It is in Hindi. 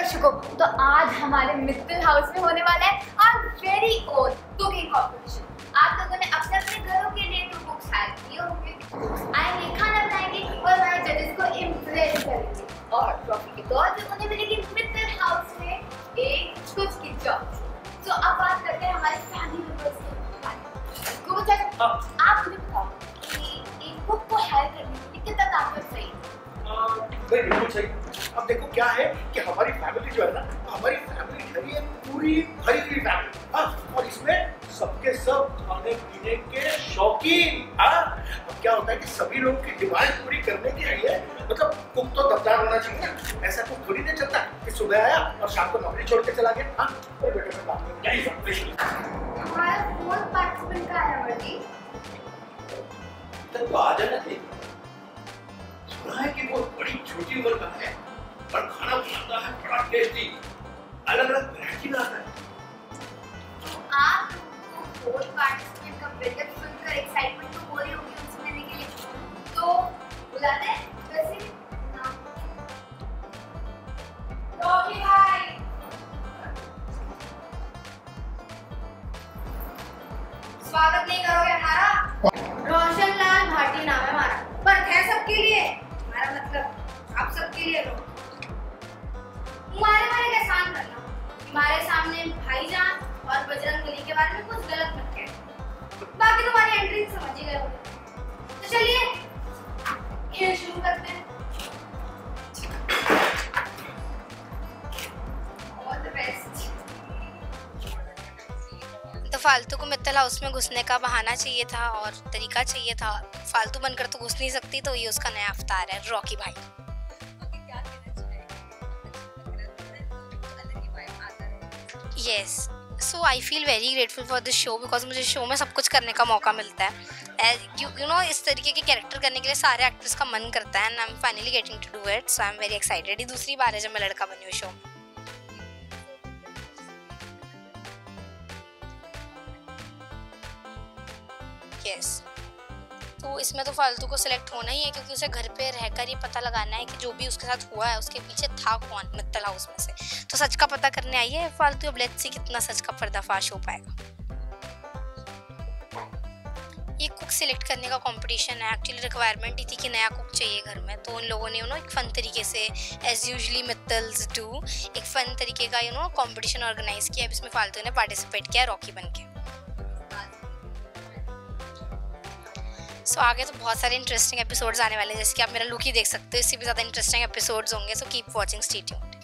दर्शकों, तो आज हमारे मित्तल हाउस में होने वाला है our very own cooking competition. आप लोगों ने अपने अपने घरों के लिए तो कुक्स हायर किए होंगे, आएंगे, खाना बनाएंगे और हमारे जजेस को इम्प्रेस करेंगे और ट्रॉफी के तौर पे उन्हें मिलेगी मित्तल हाउस में एक कुछ की जॉब। तो अब बात करते हैं हमारे फैमिली मेंबर्स के बारे में। आप मुझे बताओ कि एक कुक को हायर करने के लिए कितना ताकत चाहिए? बिल्कुल सही। अब देखो क्या है कि हमारी फैमिली जो है ना, हमारी फैमिली है पूरी भरी हुई फैमिली। हाँ, और इसमें सबके सब खाने पीने के शौकीन। हाँ, अब क्या होता है कि सभी लोगों की डिमांड पूरी करने के लिए मतलब कुक तो दमदार होना चाहिए ना। ऐसा कुक थोड़ी नहीं चलता कि सुबह आया और शाम को नौकरी छोड़ के चला गया। हाँ, तो बेटे मैं बात नहीं हमारा फोर्थ पार्टिसिपेंट का है अमरजीत। तो आ जाना थे। सुना है कि वो बड़ी छोटी उम्र का है और खाना बनाता है बड़ा टेस्टी, अलग अलग वैरायटी बनाता है। आप फोर्थ पार्टिसिपेंट का बिल्डअप सुनकर एक्साइटमेंट तो हो रही होगी उनसे मिलने के लिए, तो बुलाते हैं। वैसे रॉकी भाई, स्वागत नहीं करोगे हमारा? रोशन लाल भाटी नाम है हमारा, पर है सबके लिए। हमारा मतलब आप सबके लिए लो। हमारे बारे में एहसान करना, हमारे सामने भाईजान और बजरंगबली के बारे में कुछ गलत मत कहना। बाकी तुम्हारी एंट्री समझ ही गए होंगे। तो चलिए खेल शुरू करते हैं। All the best. तो फालतू को मित्तल हाउस में घुसने का बहाना चाहिए था और तरीका चाहिए था। फालतू बनकर तो घुस नहीं सकती, तो ये उसका नया अवतार है रॉकी भाई। Yes, so I feel very grateful for this show because मुझे शो में सब कुछ करने का मौका मिलता है। यू नो, इस तरीके के कैरेक्टर करने के लिए सारे एक्टर्स का मन करता है and I am finally getting to do it, so I am very excited. ये दूसरी बार है जब मैं लड़का बनी हूँ शो में। यस, तो इसमें तो फालतू को सिलेक्ट होना ही है क्योंकि उसे घर पे रहकर ये पता लगाना है कि जो भी उसके साथ हुआ है उसके पीछे था कौन मित्तल हाउस में से। तो सच का पता करने आई है फालतू। अब लेट्स सी कितना सच का पर्दाफाश हो पाएगा। ये कुक सिलेक्ट करने का कंपटीशन है। एक्चुअली रिक्वायरमेंट ही थी कि नया कुक चाहिए घर में, तो उन लोगों ने एक फन तरीके से एज यूजली मित्तल्स डू एक फन तरीके का कंपटीशन ऑर्गेनाइज किया। अब इसमें फालतू ने पार्टिसिपेट किया रॉकी बन के। सो आगे तो बहुत सारे इंटरेस्टिंग एपिसोड्स आने वाले हैं, जैसे कि आप मेरा लुक ही देख सकते हो। इससे भी ज़्यादा इंटरेस्टिंग एपिसोड्स होंगे, so keep watching, stay tuned.